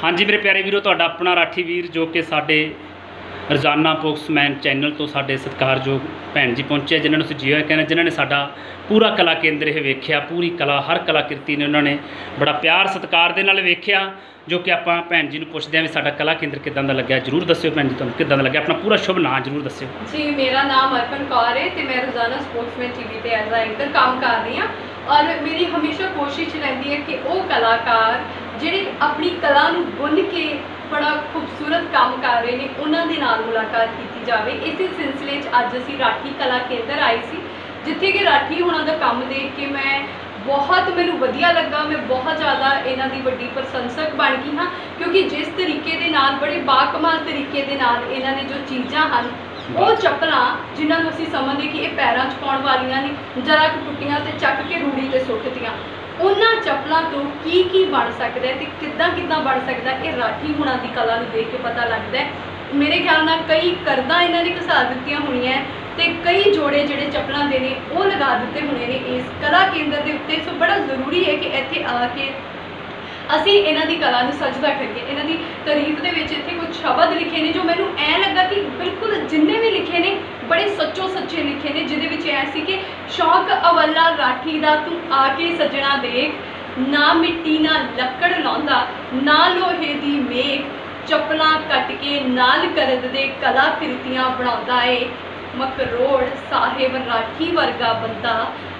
हाँ जी मेरे प्यारे वीरो, तुहाडा अपना राठी वीर जो कि साडे रोजाना पोस्टमैन चैनल तो साडे सत्कारयोग भैन जी पहुँचे, जिन्होंने असीं जियो कहना, जिन्होंने साडा पूरा कला केंद्र यह वेख्या, पूरी कला हर कलाकृति ने उन्होंने बड़ा प्यार सत्कार दे नाल वेख्या। जो कि आपां भैन जी नूं पुछदे भी साडा कला केंद्र किदां दा लग्गिया, जरूर दस्सिओ भैन जी, तुहानूं किदां दा लग्गिया, अपना पूरा शुभ नाम जरूर दस्सिओ जी। मेरा नाम अर्पण कौर है तो मैं रोजाना स्पोर्ट्समैन टीवी पे एज ए एंकर काम कर रही हाँ। और मेरी हमेशा कोशिश रहती है कि वो कलाकार जिहड़े अपनी कला नूं बुन के बड़ा खूबसूरत काम कर रहे हैं उन्हां दे नाल मुलाकात की जाए। इस सिलसिले अज असीं राठी कला केंद्र आए सी, जिथे कि राठी होना दा काम देख के मैं बहुत मैनू वधिया लगा। मैं बहुत ज़्यादा इन्हां दी वड्डी प्रशंसक बन गई हाँ, क्योंकि जिस तरीके दे नाल बड़े बाकमाल तरीके दे नाल इन्हां ने जो चीज़ां हैं वो चप्पलां जिन्हां असीं समझदे कि ये पैरां च पाउण वालियां ने, जरा क टुट्टियां ते चक के रूड़ी ते सुੱਟਦੀਆਂ, उन्हां चप्पलां तो की बन सकदा है ते किद्दां किद्दां बन सकदा है, ये राठी हुणां दी कला नूं देख के पता लगदा है। मेरे ख्याल नाल कई करदां इन्हां ने घसा दित्तियां होणीਆਂ ते कई जोड़े जिहड़े चप्पलां दे ने वो लगा दिते होने ने इस कला केंद्र के उत्ते। सो बड़ा जरूरी है कि इत्थे आके असी इन्हां दी कला नूं सजदा करिए। इन्हां दी तारीफ दे विच इत्थे कुछ शब्द लिखे ने जो मैनूं ऐ लगा कि बिल्कुल जिन्ने भी लिखे ने बड़े सच्चो सच्चे लिखे ने, जिहदे विच ऐ सी कि शौक अवला राठी दा तूं आके सजना देख, ना मिट्टी ना लक्कड़ लाउंदा, ना लोहे दी मेघ, चप्पलां कट के नाल करद दे कलाकृतियां बनाउंदा है, मकरोड़ साहिब राठी वर्गा बंदा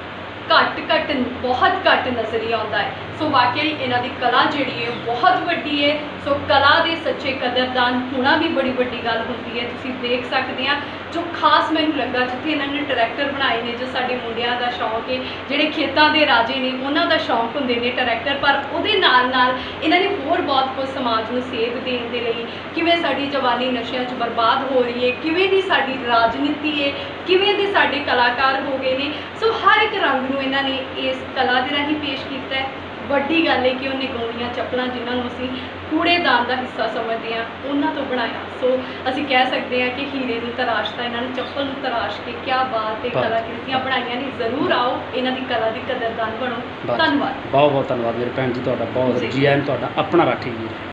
घट घट बहुत घट नज़र आता है। सो वाकई इन्हां दी कला जिहड़ी है बहुत वड्डी है। सो कला दे सच्चे कदरदान होना भी बड़ी वड्डी गल होंदी है। तुसीं देख सकते हैं जो खास मैनूं लगा जिथे इन्होंने ट्रैक्टर बनाए ने, जो साडे मुंडियां दा शौक है, जिहड़े खेतां दे राजे ने उन्हां दा शौक हुंदे ने ट्रैक्टर, पर उहदे नाल नाल इन्हां ने होर बहुत कुछ समाज नूं सेध देण दे लई, किवें साडी जवानी नशिਆਂ 'ਚ बर्बाद हो रही है, किवें दी साडी राजनीति है, किवें दे साडे कलाकार हो गए ने। सो हर एक रंग नूं इन्हां ने इस कला दे राहीं पेश कीता है। वड्डी गल है कि उन्हें गौणियां चप्पलां जिन्होंने असीं कूड़ेदान का हिस्सा समझते हैं उन्हां तो बनाया। सो असीं कह सकते हैं कि हीरे नूं तराशता इन्हां ने चप्पल नूं तराश के क्या बात है कलाकृतियां बनाईयां ने। जरूर आओ इन्हां दी कला दी कदरदान बनो। धन्नवाद, बहुत बहुत धन्नवाद मेरे भैन जी, तुहाडा बहुत जी आयन, तुहाडा अपना राठी वीर।